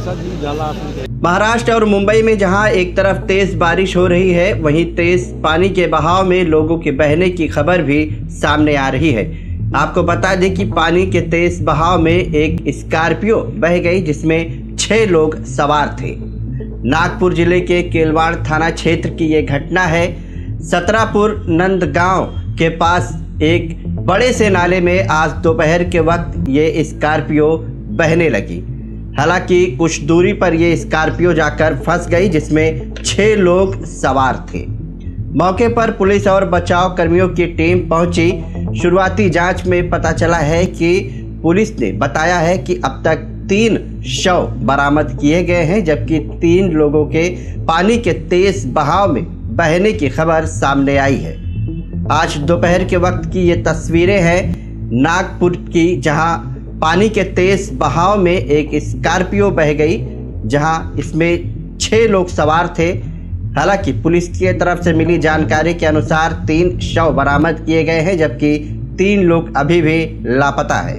महाराष्ट्र और मुंबई में जहां एक तरफ तेज बारिश हो रही है, वहीं तेज पानी के बहाव में लोगों के बहने की खबर भी सामने आ रही है। आपको बता दें कि पानी के तेज बहाव में एक स्कॉर्पियो बह गई, जिसमें 6 लोग सवार थे। नागपुर जिले के केलवाड़ थाना क्षेत्र की ये घटना है। सतरापुर नंदगांव के पास एक बड़े से नाले में आज दोपहर के वक्त ये स्कॉर्पियो बहने लगी। हालांकि कुछ दूरी पर ये स्कॉर्पियो जाकर फंस गई, जिसमें 6 लोग सवार थे। मौके पर पुलिस और बचाव कर्मियों की टीम पहुंची। शुरुआती जांच में पता चला है कि पुलिस ने बताया है कि अब तक 3 शव बरामद किए गए हैं, जबकि 3 लोगों के पानी के तेज बहाव में बहने की खबर सामने आई है। आज दोपहर के वक्त की ये तस्वीरें हैं नागपुर की, जहां पानी के तेज बहाव में एक स्कॉर्पियो बह गई, जहां इसमें 6 लोग सवार थे। हालांकि पुलिस की तरफ से मिली जानकारी के अनुसार 3 शव बरामद किए गए हैं, जबकि 3 लोग अभी भी लापता है।